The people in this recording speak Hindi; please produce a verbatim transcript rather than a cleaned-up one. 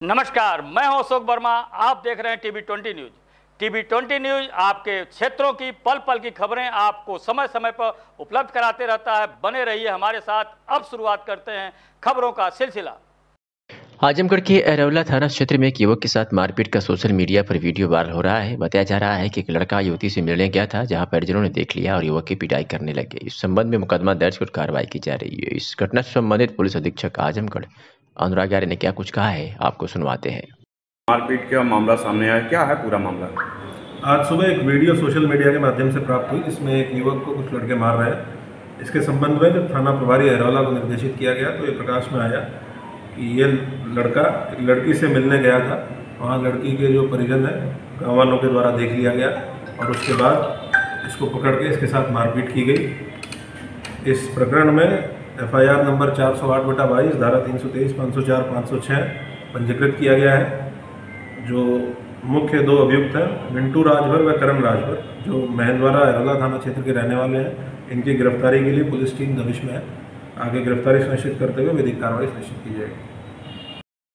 नमस्कार, मैं हूं अशोक वर्मा। आप देख रहे हैं TV twenty news. TV twenty news आपके क्षेत्रों की पल पल की खबरें आपको समय समय पर उपलब्ध कराते रहता है। बने रहिए हमारे साथ। अब शुरुआत करते हैं खबरों का सिलसिला। आजमगढ़ के अरौला थाना क्षेत्र में एक युवक के साथ मारपीट का सोशल मीडिया पर वीडियो वायरल हो रहा है। बताया जा रहा है कि एक लड़का युवती से मिलने गया था, जहां परिजनों ने देख लिया और युवक की पिटाई करने लगे। इस संबंध में मुकदमा दर्ज कर कार्रवाई की जा रही है। इस घटना से संबंधित पुलिस अधीक्षक आजमगढ़ अनुराग आर्य ने क्या कुछ कहा है, आपको सुनवाते हैं। मारपीट का मामला सामने आया, क्या है पूरा मामला? आज सुबह एक वीडियो सोशल मीडिया के माध्यम से प्राप्त हुई, जिसमें एक युवक को कुछ लड़के मार रहे हैं। इसके संबंध में जब थाना प्रभारी अरौला को निर्देशित किया गया तो ये प्रकाश में आया कि ये लड़का एक लड़की से मिलने गया था। वहाँ लड़की के जो परिजन हैं गाँव वालों के द्वारा देख लिया गया और उसके बाद इसको पकड़ के इसके साथ मारपीट की गई। इस प्रकरण में एफ आई आर नंबर चार सौ आठ बटा बाईस धारा तीन सौ तेईस पाँच सौ चार पाँच सौ छः पंजीकृत किया गया है। जो मुख्य दो अभियुक्त हैं मिंटू राजभर व करण राजभर, जो महंद्वारा अरौला थाना क्षेत्र के रहने वाले हैं, इनकी गिरफ्तारी के लिए पुलिस टीम दबिश में है। आगे गिरफ्तारी सुनिश्चित करते हुए विधिक कार्रवाई सुनिश्चित की जाएगी।